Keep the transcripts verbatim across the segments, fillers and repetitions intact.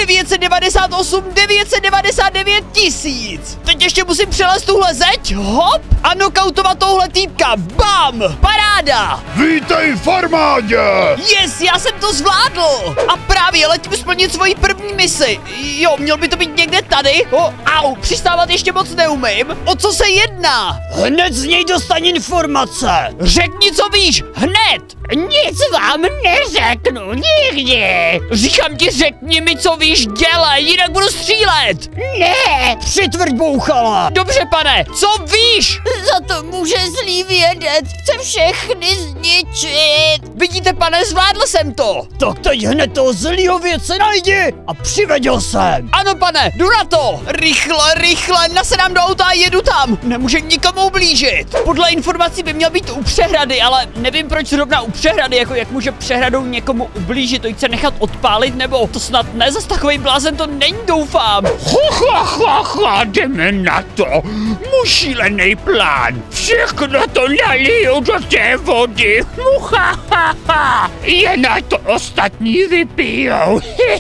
devět set devadesát osm, devět set devadesát devět tisíc. Teď ještě musím přelézt tuhle zeď, hop, a knockoutovat touhle týpka, bam, paráda. Vítej v armádě! Yes, já jsem to zvládl. A právě letím splnit svoji první misi. Jo, měl by to být někde tady. O, au, přistávat ještě moc neumím. O co se jedná? Hned z něj dostaň informace. Řekni, co víš, hned. Nic vám neřeknu, nikdy. Říkám ti, řekni mi, co víš, dělej, jinak budu střílet. Ne, přitvrď bouchala. Dobře, pane, co víš? Za to může zlý vědec, chce všechny zničit. Vidíte, pane, zvládl jsem to. Tak teď hned toho zlýho vědce najdi a přiveď ho sem. Ano, pane, jdu na to. Rychle, rychle, nasedám do auta a jedu tam. Nemůže nikomu ublížit. Podle informací by měl být u přehrady, ale nevím, proč zrovna u přehrady, jako jak může přehradou někomu ublížit, to chce nechat odpálit, nebo to snad ne, zas takovej blázen to není, doufám. Ha, ha, ha, ha, jdeme na to. Můj šílený plán. Všechno to naliju do té vody. Ha, ha, ha. Je na to ostatní vypijou.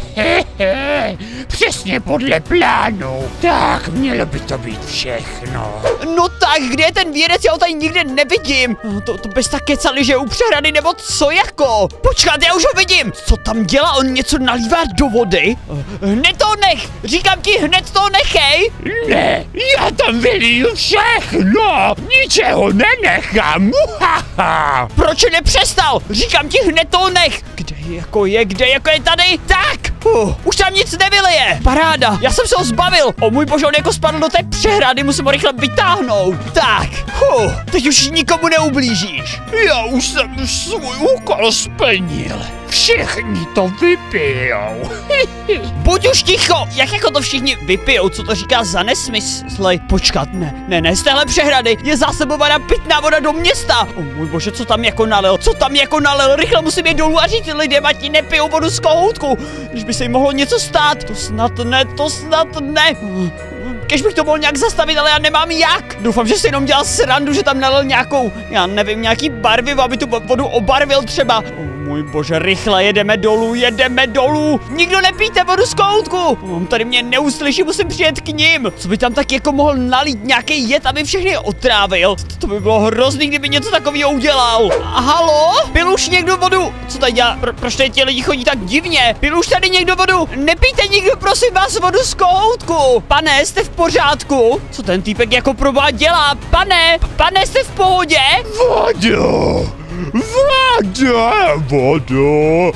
Přesně podle plánu. Tak, mělo by to být všechno. No tak, kde je ten vědec, já ho tady nikde nevidím. To, to bys tak kecali, že je u přehrady, nebo co jako? Počkat, já už ho vidím. Co tam dělá, on něco nalívá do vody? Hned to nech, říkám ti, hned to nechej. Ne, já tam vyliju všechno. Ničeho nenechám. Muhaha. Proč nepřestal? Říkám ti, hned to nech. Kde jako je, kde jako je tady? Tak, uh, už tam nic nevylije. Paráda, já jsem se ho zbavil. O můj bože, on jako spadl do té přehrady, musím ho rychle vytáhnout. Tak, uh, teď už nikomu neublížíš. Já už jsem svůj úkol splnil. Všichni to vypijou. Buď už ticho, jak jako to všichni vypijou, co to říká za nesmysly? Počkat, ne, ne, ne, z téhle přehrady je zásobovaná pitná voda do města. O můj bože, co tam jako nalil, co tam jako nalil, rychle musím jít dolů a říct lidem, ať nepijou vodu z kohoutku, když by se jim mohlo něco stát. To snad ne, to snad ne. Kež bych to mohl nějak zastavit, ale já nemám jak. Doufám, že si jenom dělal srandu, že tam nalil nějakou, já nevím, nějaký barvivo, aby tu vodu obarvil třeba. Oh, můj bože, rychle, jedeme dolů, jedeme dolů. Nikdo nepijte vodu z kohoutku. On tady mě neuslyší, musím přijet k ním. Co by tam tak jako mohl nalít nějaký jed, aby všechny otrávil? To, to by bylo hrozný, kdyby něco takového udělal. A halo? Pil už někdo vodu? Co tady dělá? Pro, proč tady ti lidi chodí tak divně? Pil už tady někdo vodu? Nepijte nikdo, prosím vás, vodu z kohoutku. Pane, jste v pořádku? Co ten týpek jako probá dělá? Pane, pane, jste v pohodě? Vodu! Voda, vodu!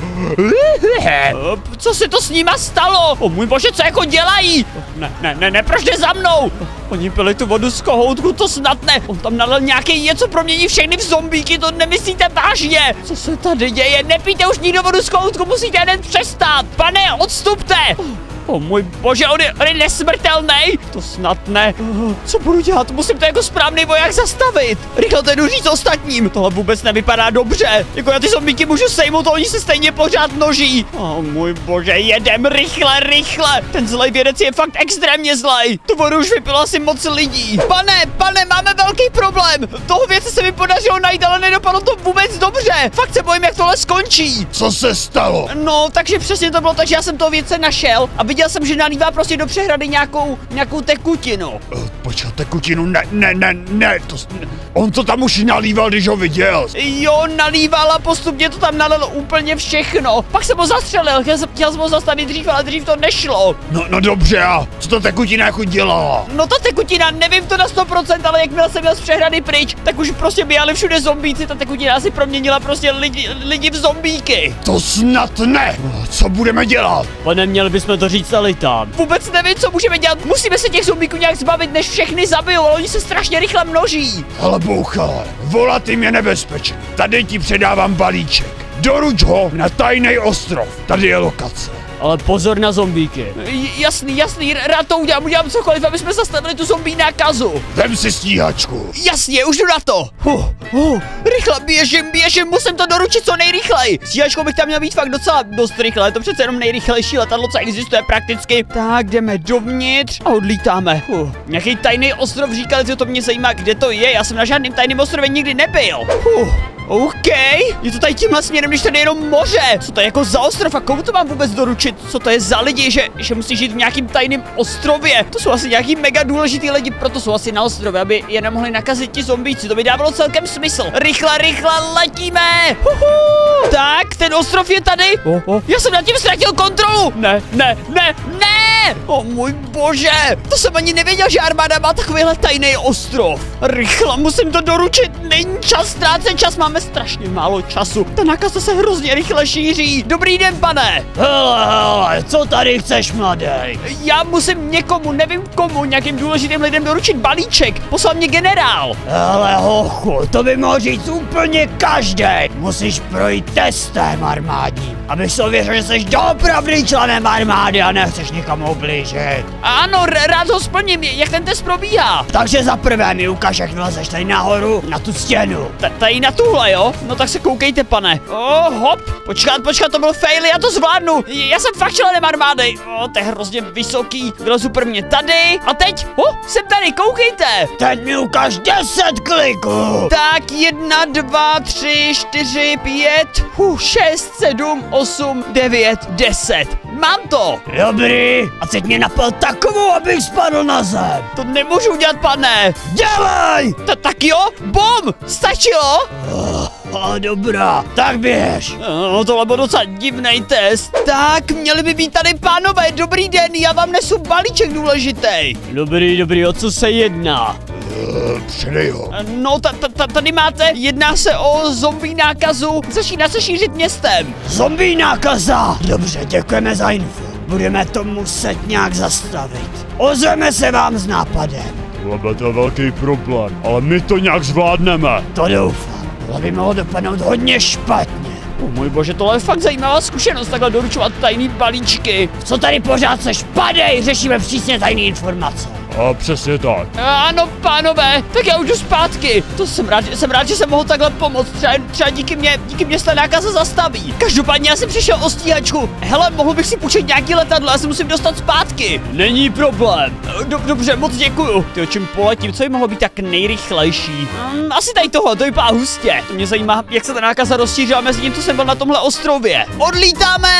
Co se to s nima stalo? O můj bože, co jako dělají? Ne, ne, ne, ne, proč jde za mnou? Oni pili tu vodu z kohoutku, to snad ne. On tam nalil nějaký něco, promění všechny v zombíky, to nemyslíte vážně. Co se tady děje? Nepijte už nikdo vodu z kohoutku, musíte jen přestat. Pane, odstupte. O oh, můj bože, on je, on je nesmrtelný. To snad ne. Uh, co budu dělat? Musím to jako správný voják zastavit. Rychle to jdu říct ostatním. Tohle vůbec nevypadá dobře. Jako já ty zombíky můžu sejmout, oni se stejně pořád množí. O oh, můj bože, jedem rychle, rychle. Ten zlej vědec je fakt extrémně zlej. Tu vodu už vypilo asi moc lidí. Pane, pane, máme velký problém. Toho věce se mi podařilo najít, ale nedopadlo to vůbec dobře. Fakt se bojím, jak tohle skončí. Co se stalo? No, takže přesně to bylo tak, že já jsem toho vědce našel a viděl jsem, že nalívá prostě do přehrady nějakou, nějakou tekutinu. Uh, počkat, tekutinu, ne, ne, ne, ne, to, ne. On to tam už nalíval, když ho viděl. Jo, nalíval a postupně to tam nalil úplně všechno. Pak jsem ho zastřelil, chtěl jsem, chtěl jsem ho zastavit dřív, ale dřív to nešlo. No, no dobře, a co ta tekutina jako dělala? No ta tekutina, nevím to na sto procent, ale jakmile jsem měl z přehrady pryč, tak už prostě běhali všude zombíci, ta tekutina asi proměnila prostě lidi, lidi v zombíky. To snad ne. Co budeme dělat? Pane, měli bychom to říct ale tam. Vůbec nevím, co můžeme dělat. Musíme se těch zombíků nějak zbavit, než všechny zabijou, ale oni se strašně rychle množí. Ale bouchale, volat jim je nebezpečný. Tady ti předávám balíček. Doruč ho na tajný ostrov. Tady je lokace. Ale pozor na zombíky. Jasný, jasný, rád to udělám, udělám cokoliv, aby jsme zastavili tu zombí nákazu. Vem si stíhačku. Jasně, už jdu na to. Uh, uh, rychle, běžím, běžím, musím to doručit co nejrychleji. Stíhačkou bych tam měl být fakt docela dost rychle, je to přece jenom nejrychlejší letadlo, co existuje prakticky. Tak, jdeme dovnitř a odlítáme. Uh, nějaký tajný ostrov, říkali, že to mě zajímá, kde to je, já jsem na žádném tajném ostrově nikdy nebyl. Uh. OK, je to tady tímhle směrem, když tady je jenom moře. Co to je jako za ostrov a komu to mám vůbec doručit? Co to je za lidi, že, že musí žít v nějakým tajným ostrově? To jsou asi nějaký mega důležitý lidi, proto jsou asi na ostrově, aby je nemohli nakazit ti zombíci. To by dávalo celkem smysl. Rychle, rychle letíme. Huhu. Tak, ten ostrov je tady. Oh, oh. Já jsem nad tím ztratil kontrolu. Ne, ne, ne, ne. O můj bože, to jsem ani nevěděl, že armáda má takovýhle tajný ostrov. Rychle, musím to doručit. Není čas ztrácet čas, máme strašně málo času. Ta nákaza se hrozně rychle šíří. Dobrý den, pane. Hele, hele, co tady chceš, mladej? Já musím někomu, nevím komu, nějakým důležitým lidem doručit balíček. Poslal mě generál. Hele, hochu, to by mohl říct úplně každý. Musíš projít testem armádním, abych si ověřil, že jsi doopravdy členem armády a nechceš nikomu ublížit. Ano, rád ho splním. Jak ten test probíhá? Takže za prvé mi ukáž, jak vlezeš tady nahoru na tu stěnu. Ta- tady na tuhle, jo? No tak se koukejte, pane. Oh, hop. Počkat, počkat, to byl fail, já to zvládnu. Já jsem fakt členem armády. Oh, to je hrozně vysoký. Vylezu prvně tady. A teď, oh, jsem tady, koukejte. Teď mi ukáž deset kliků. Tak, jedna, dva, tři, čtyři, pět, huh, šest, sedm, osm, devět, deset. Mám to. Dobrý. A teď mě napal takovou, abych spadl na zem. To nemůžu udělat, pane. Dělej! Ta- tak jo, bom, stačilo? A dobrá, tak běž. No, tohle byl docela divný test. Tak, měli by být tady pánové, dobrý den, já vám nesu balíček důležitý. Dobrý, dobrý, o co se jedná? Předej ho. No, ta, ta, ta, tady máte, jedná se o zombie nákazu, začíná se šířit městem. Zombie nákaza! Dobře, děkujeme za info. Budeme to muset nějak zastavit. Ozveme se vám s nápadem. Tohle to je velký problém, ale my to nějak zvládneme. To doufám. To by mohlo dopadnout hodně špatně. Oh můj bože, tohle je fakt zajímavá zkušenost, takhle doručovat tajný balíčky. Co tady pořád seš? Padej! Řešíme přísně tajné informace. A přesně tak. Ano, pánové, tak já už jdu zpátky. To jsem rád, jsem rád, že jsem mohl takhle pomoct. Třeba, třeba díky mě, díky mě se ta nákaza zastaví. Každopádně já jsem přišel o stíhačku. Hele, mohl bych si půjčit nějaký letadlo, já se musím dostat zpátky. Není problém. Dob, dobře, moc děkuju. Ty, o čem poletím, co by mohlo být tak nejrychlejší? Um, asi tady tohle, to vypadá hustě. To mě zajímá, jak se ta nákaza rozšířila mezi tím, co jsem byl na tomhle ostrově. Odlítáme!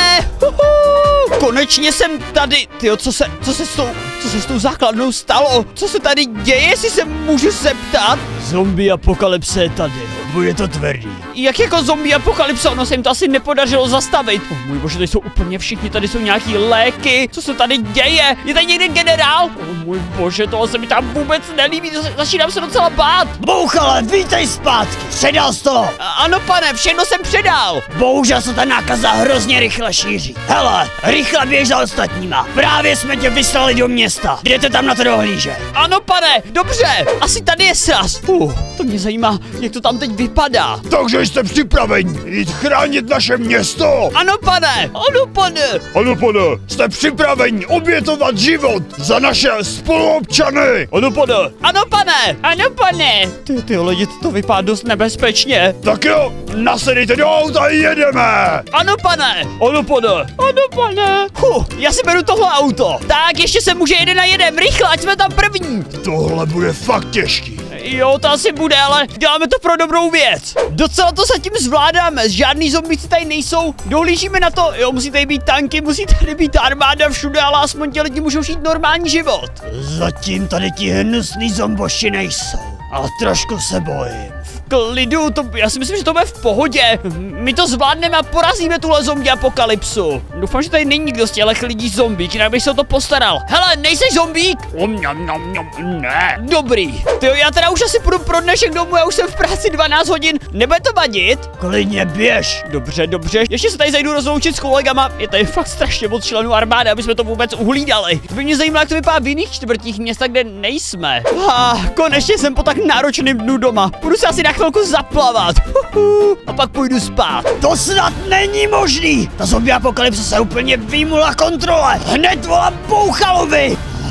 Uhu! Konečně jsem tady. Tyjo, co se, co se s tou, co se s tou základnou stalo? Co se tady děje, jestli se můžu zeptat? Zombie apokalypse je tady. Bude to tvrdý. Jak jako zombie apokalypsa, ono se jim to asi nepodařilo zastavit. Oh můj bože, tady jsou úplně všichni, tady jsou nějaký léky. Co se tady děje? Je tady někde generál? Oh můj bože, tohle se mi tam vůbec nelíbí, to se, začínám se docela bát. Bouchale, vítej zpátky. Předal jsi to. A, ano pane, všechno jsem předal. Bohužel se ta nákaza hrozně rychle šíří. Hele, rychle běž za ostatníma. Právě jsme tě vyslali do města. Jdete tam na to dohlížet. Ano pane, dobře, asi tady je sraz. Uh, to mě zajímá, jak to tam teď vypadá. Takže jste připraveni jít chránit naše město? Ano pane, ano pane. Ano, pane, jste připraveni obětovat život za naše spoluobčany? Ano, pane. Ano pane, ano pane. Ty, ty lidi, to vypadá dost nebezpečně. Tak jo, nasedejte do auta a jedeme. Ano pane. Ano, pane. Ano pane. Huh, já si beru tohle auto. Tak ještě se může jeden na jeden, rychle, ať jsme tam první. Tohle bude fakt těžký. Jo, to asi bude, ale děláme to pro dobrou věc. Docela to zatím zvládáme, žádný zombíci tady nejsou, dohlížíme na to, jo, musí tady být tanky, musí tady být armáda všude, ale aspoň ti lidi můžou žít normální život. Zatím tady ti hnusný zomboši nejsou, ale trošku se bojím. Klidu, to, já si myslím, že to bude v pohodě. My to zvládneme a porazíme tuhle zombie apokalypsu. Doufám, že tady není nikdo z těch lidí zombík, jinak bych se o to postaral. Hele, nejseš zombík? Om, nom, nom, nom, ne. Dobrý. Tyjo, já teda už asi půjdu pro dnešek domů, já už jsem v práci dvanáct hodin. Nebude to vadit? Klidně běž. Dobře, dobře. Ještě se tady zajdu rozloučit s kolegama. Je tady fakt strašně moc členů armády, aby jsme to vůbec uhlídali. By mě zajímalo, jak to vypadá v jiných čtvrtích města, kde nejsme. Ah, konečně jsem po tak náročném dnu doma. Budu se asi na chvilku zaplavat. Uhu, a pak půjdu spát. To snad není možný. Ta zombie apokalypse se úplně vymula kontrole. Hned volám Bouchalovi.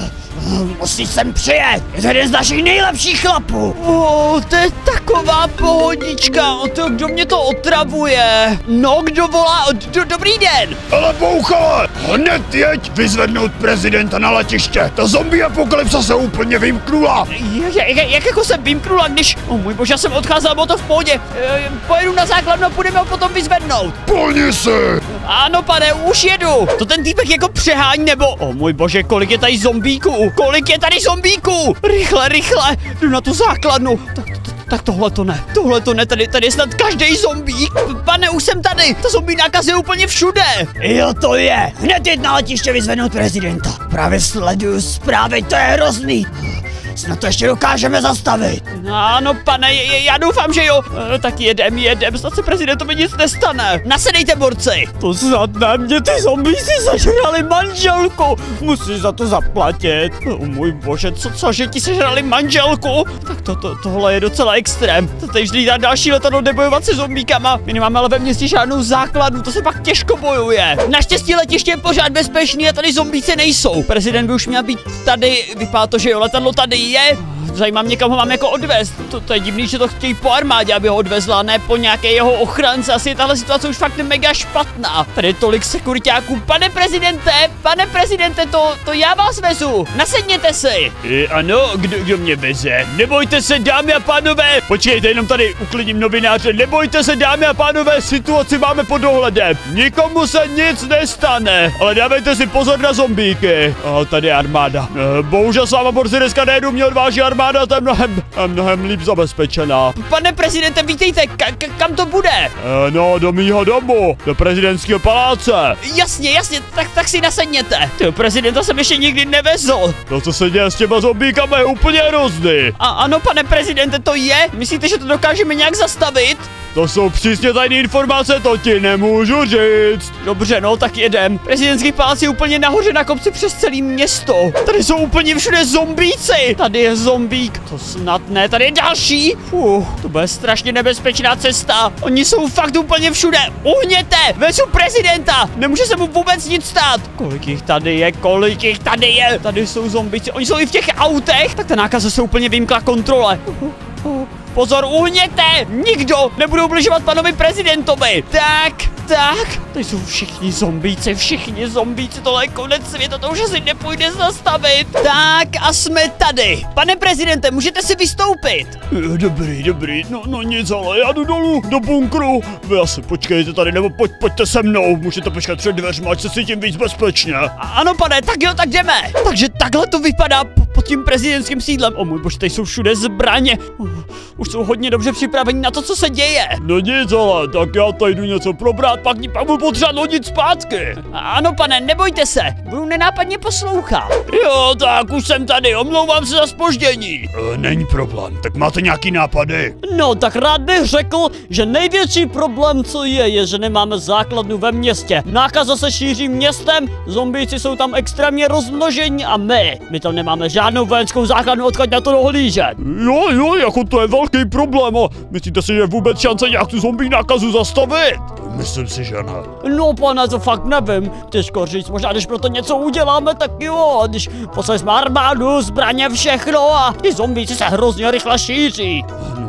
Musí sem přijet. Je to jeden z našich nejlepších chlapů. O, to je taková pohodička. O to, kdo mě to otravuje? No, kdo volá? Do, dobrý den. Ale bouchale, hned jeď vyzvednout prezidenta na letiště. Ta zombie apokalypsa se úplně vymknula. Jak, jak, jak jako jsem vymknula, když... O můj bože, já jsem odcházel, bylo to v pohodě. E, pojedu na základnu a půjdeme ho potom vyzvednout. Plni si. Ano, pane, už jedu. To ten týpek jako přehání, nebo... O můj bože, kolik je tady zombíků? Kolik je tady zombíků? Rychle, rychle, jdu na tu základnu. Tak, tak tohle to ne, tohle to ne, tady, tady je snad každý zombík. Pane, už jsem tady, ta zombie nákaza je úplně všude. Jo, to je. Hned jít na letiště vyzvednout prezidenta. Právě sleduju zprávy, to je hrozný. Snad to ještě dokážeme zastavit. Ano, pane, já doufám, že jo. E, tak jedem, jedem, snad se prezidentovi nic nestane. Nasedejte, borci. To snad ne, mě ty zombie si sežrali manželku. Musíš za to zaplatit. O můj bože, co, co, že ti sežrali manželku? Tak to, to, tohle je docela extrém. To teď vždy dá další letadlo nebojovat se zombíkama. My nemáme ale ve městě žádnou základnu, to se pak těžko bojuje. Naštěstí letiště je pořád bezpečný a tady zombíci nejsou. Prezident by už měl být tady, vypadá to, že jo, letadlo tady je. Zajímá mě, kam ho mám jako odvést. To, to je divný, že to chtějí po armádě, aby ho odvezla, ne po nějaké jeho ochrance. Asi je tahle situace už fakt mega špatná. Tady je tolik sekuritáků. Pane prezidente, pane prezidente, to, to já vás vezu. Nasedněte si. I ano, kdo, kdo mě veze? Nebojte se, dámy a pánové. Počkejte, jenom tady uklidím novináře. Nebojte se, dámy a pánové, situaci máme pod dohledem. Nikomu se nic nestane. Ale dávejte si pozor na zombíky. A tady je armáda. E, bohužel s váma, borci, dneska nejedu, mě odváží armáda. Armáda je mnohem, mnohem líp zabezpečená. Pane prezidente, vítejte, ka ka kam to bude? E, no, do mýho domu, do prezidentského paláce. Jasně, jasně, tak, tak si nasedněte. Tyho prezidenta jsem ještě nikdy nevezl. To, co se děje s těma zombíkama, je úplně hrozný. A ano, pane prezidente, to je? Myslíte, že to dokážeme nějak zastavit? To jsou přísně tajné informace, to ti nemůžu říct. Dobře, no, tak jedem. Prezidentský palác je úplně nahoře na kopci přes celé město. Tady jsou úplně všude zombíci. Tady je zombík. To snad ne, tady je další. Fuh, to bude strašně nebezpečná cesta. Oni jsou fakt úplně všude. Uhněte, vezu prezidenta. Nemůže se mu vůbec nic stát. Kolik jich tady je, kolik jich tady je. Tady jsou zombíci, oni jsou i v těch autech. Tak ta nákaza se úplně vymkla kontrole. Uh, uh. Pozor, uhněte! Nikdo nebude ubližovat panovi prezidentovi! Tak, tak, to jsou všichni zombíci, všichni zombíci, tohle je konec světa, to už asi nepůjde zastavit. Tak a jsme tady. Pane prezidente, můžete si vystoupit? Dobrý, dobrý, no, no nic, ale já jdu dolů, do bunkru. Vy asi počkejte tady, nebo pojď, pojďte se mnou, můžete počkat před dveřma, ať se cítím víc bezpečně. A, ano, pane, tak jo, tak jdeme. Takže takhle to vypadá pod tím prezidentským sídlem. O můj bože, tady jsou všude zbraně. Uh, už jsou hodně dobře připraveni na to, co se děje. No nic, ale tak já tady jdu něco probrat, pak, pak budu potřebovat hodit zpátky. Ano, pane, nebojte se, budu nenápadně poslouchat. Jo, tak už jsem tady, omlouvám se za zpoždění. E, není problém, tak máte nějaký nápady? No, tak rád bych řekl, že největší problém, co je, je, že nemáme základnu ve městě. Nákaza se šíří městem, zombíci jsou tam extrémně rozmnožení a my, my tam nemáme žádnou vojenskou základnu, odkud na to dohlížet. Jo, jo, jako to je velký problém. A myslíte si, že je vůbec šance nějak tu zombie nákazu zastavit? Myslím si, že ne. No, pane, to fakt nevím. Těžko říct, možná když pro to něco uděláme, tak jo. Když poslali jsme armádu, zbraně, všechno a ty zombíci se hrozně rychle šíří.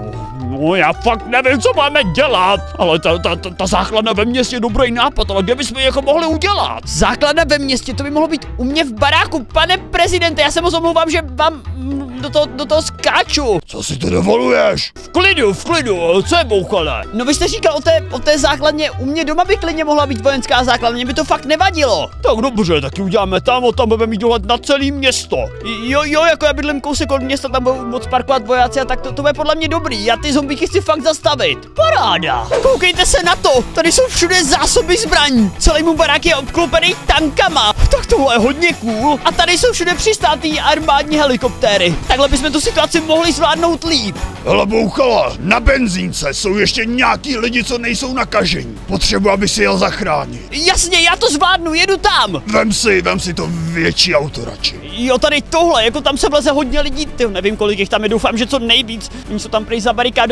No, já fakt nevím, co máme dělat, ale ta, ta, ta, ta základna ve městě je dobrý nápad, ale kde bychom ji jako mohli udělat? Základna ve městě, to by mohlo být u mě v baráku. Pane prezidente, já se moc omlouvám, že vám do toho, do toho skáču. Co si to dovoluješ? V klidu, v klidu, co je bouchale? No vy jste říkal o té, o té základně, u mě doma by klidně mohla být vojenská základna, mě by to fakt nevadilo. Tak dobře, tak ji uděláme tam, a tam budeme mít dohled na celé město. Jo, jo, jako já bydlím kousek od města, tam budou moc parkovat vojáci a tak to, to bude podle mě dobrý. Já ty zombíky chci fakt zastavit. Paráda. Koukejte se na to, tady jsou všude zásoby zbraní. Celý můj barák je obklopený tankama. Tak tohle je hodně cool. A tady jsou všude přistátý armádní helikoptéry. Takhle bychom tu situaci mohli zvládnout líp. Hele, bouchala, na benzínce jsou ještě nějaký lidi, co nejsou nakažení. Potřebuji, aby si jel zachránit. Jasně, já to zvládnu, jedu tam. Vem si, vem si to větší auto radši. Jo, tady tohle, jako tam se vleze hodně lidí, tyjo, nevím kolik jich tam je, doufám, že co nejvíc. Oni jsou tam prý zabarikádovaní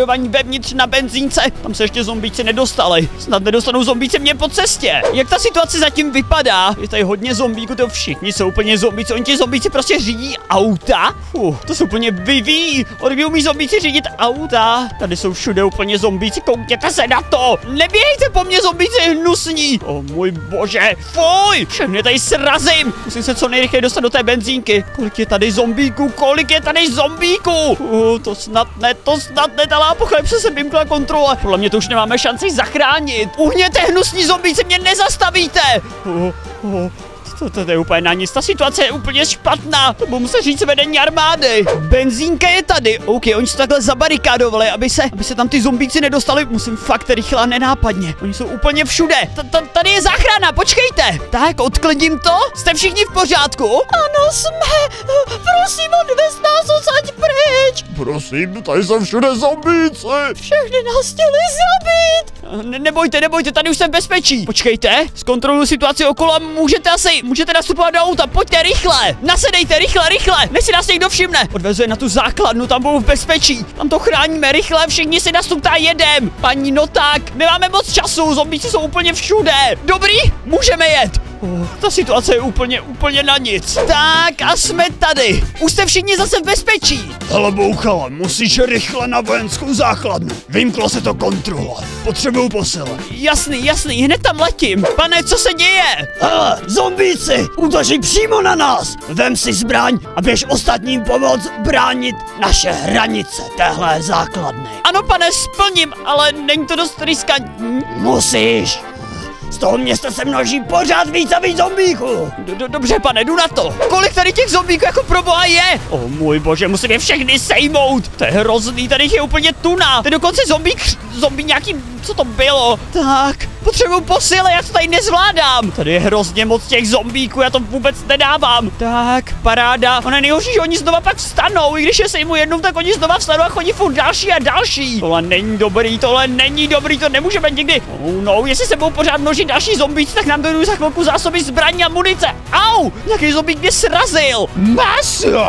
skladování vevnitř na benzínce. Tam se ještě zombíci nedostali. Snad nedostanou zombíci mě po cestě. Jak ta situace zatím vypadá? Je tady hodně zombíků, to všichni jsou úplně zombíci. Oni ti zombíci prostě řídí auta. Fuh, to jsou úplně vyví. Oni umí zombíci řídit auta. Tady jsou všude úplně zombíci, koukněte se na to. Nebějte po mně, zombíci hnusní. O můj bože, fuj. Všechny tady srazím. Musím se co nejrychleji dostat do té benzínky. Kolik je tady zombíků, kolik je tady zombíků. Uh, to snad ne, to snad ne, ta apokalypse se vymkla kontrole. Podle mě to už nemáme šanci zachránit. Uhněte, hnusní zombíci, mě nezastavíte. Uh, uh. To, to, to je úplně na nic, ta situace je úplně špatná. To budu muset říct vedení armády. Benzínka je tady, OK, oni se takhle zabarikádovali, aby se, aby se tam ty zombíci nedostali. Musím fakt rychle a nenápadně. Oni jsou úplně všude. T Tady je záchrana, počkejte. Tak, odklidím to. Jste všichni v pořádku? Ano, jsme. Prosím, odvez nás odsaď pryč. Prosím, tady jsou všude zombíci. Všechny nás chtěli zabít. Ne, nebojte, nebojte, tady už jsem v bezpečí. Počkejte, zkontroluji situaci okolo a můžete asi, můžete nastupovat do auta, pojďte rychle. Nasedejte, rychle, rychle, než si nás někdo všimne. Odvezu je na tu základnu, tam budou v bezpečí. Tam to chráníme, rychle, všichni si nastupte a jedem. Paní, no tak, nemáme moc času, zombíci jsou úplně všude. Dobrý, můžeme jet. Oh, ta situace je úplně, úplně na nic. Tak a jsme tady. Už jste všichni zase v bezpečí. Hele, bouchala, musíš rychle na vojenskou základnu. Vymklo se to kontrole. Potřebuju posile. Jasný, jasný, hned tam letím. Pane, co se děje? Hele, zombíci, útočí přímo na nás. Vem si zbraň a běž ostatním pomoct bránit naše hranice téhle základny. Ano, pane, splním, ale není to dost riskantní. Musíš. Z toho města se množí pořád víc a víc zombíků. Dobře, pane, jdu na to. Kolik tady těch zombíků jako proboha je? O můj bože, musím je všechny sejmout. To je hrozný, tady je úplně tuna. To je dokonce zombík, zombí nějaký, co to bylo? Tak, potřebuju posily, já to tady nezvládám. Tady je hrozně moc těch zombíků, já to vůbec nedávám. Tak, paráda. Ono je nejhorší, že oni znova pak vstanou. I když je sejmu jednou, tak oni znova vstanou a chodí furt další a další. Tohle není dobrý, tohle není dobrý, to nemůžeme nikdy. Oh no, jestli se budou pořád množit další zombíci, tak nám dojdou za chvilku zásoby zbraní a munice. Au! Nějaký zombík mě srazil. Maso!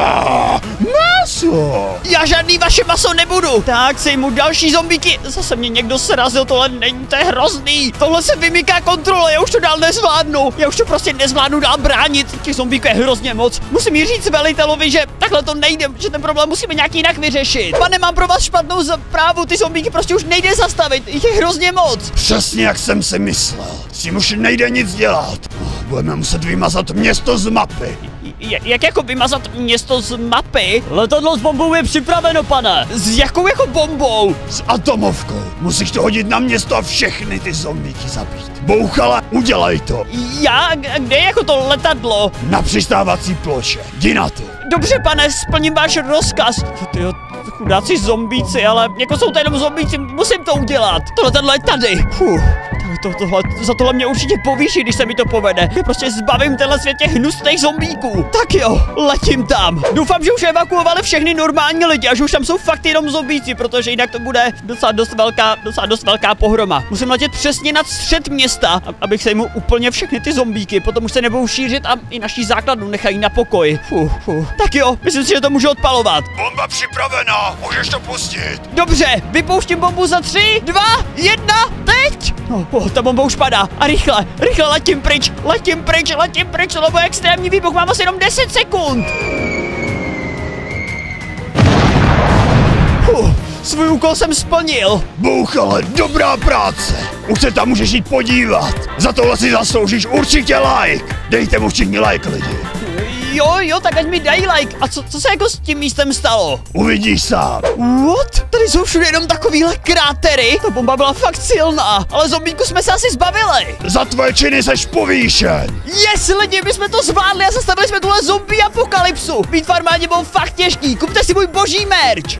Maso! Já žádný vaše maso nebudu. Tak, sejmu další zombíky. Zase mě někdo srazil, tohle není, to je hrozný. Tohle se vymyká kontrole, já už to dál nezvládnu. Já už to prostě nezvládnu dál bránit. Těch zombíků je hrozně moc. Musím jí říct velitelovi, že takhle to nejde, že ten problém musíme nějak jinak vyřešit. Pane, mám pro vás špatnou zprávu, ty zombíky prostě už nejde zastavit. Jich je hrozně moc. Přesně jak jsem si myslel. S tím už nejde nic dělat. Budeme muset vymazat město z mapy. J jak jako vymazat město z mapy? Letadlo s bombou je připraveno, pane. S jakou jako bombou? S atomovkou. Musíš to hodit na město a všechny ty zombíky zabít. Bouchala, udělej to. Já? Kde je jako to letadlo? Na přistávací ploše. Jdi na to. Dobře, pane, splním váš rozkaz. Tyjo, chudáci zombíci, ale jako jsou to jenom zombíci, musím to udělat. To letadlo je tady. Fuh. To, tohle, za tohle mě určitě povýší, když se mi to povede. Já prostě zbavím tenhle svět těch hnusných zombíků. Tak jo, letím tam. Doufám, že už evakuovali všechny normální lidi a že už tam jsou fakt jenom zombíci, protože jinak to bude docela dost velká, docela dost velká pohroma. Musím letět přesně nad střed města, abych se jmu úplně všechny ty zombíky, potom už se nebudou šířit a i naší základnu nechají na pokoji. Fuh, fuh. Tak jo, myslím si, že to můžu odpalovat. Bomba připravená, můžeš to pustit. Dobře, vypouštím bombu za tři, dva, jedna, teď! No, oh, ta bomba už padá. A rychle, rychle letím pryč, letím pryč, letím pryč, lebo je extrémní výbuch, mám asi jenom deset sekund. Uh, svůj úkol jsem splnil. Bouchale, dobrá práce. Už se tam můžeš jít podívat. Za tohle si zasloužíš určitě like. Dejte mu všichni like, lidi. Jo, jo, tak ať mi dají like. A co, co se jako s tím místem stalo? Uvidíš sám. What? Tady jsou všude jenom takovýhle krátery. Ta bomba byla fakt silná, ale zombíku jsme se asi zbavili. Za tvoje činy seš povýšen. Yes, lidi, my jsme to zvládli a zastavili jsme tuhle zombie apokalypsu. Být v armádě bylo fakt těžký. Kupte si můj boží merch.